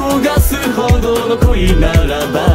焦がすほどの恋ならば